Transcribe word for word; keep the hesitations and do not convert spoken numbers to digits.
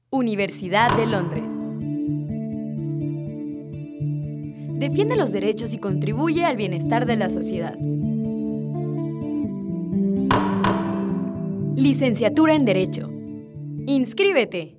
Universidad de Londres. Defiende los derechos y contribuye al bienestar de la sociedad. Licenciatura en Derecho. ¡Inscríbete!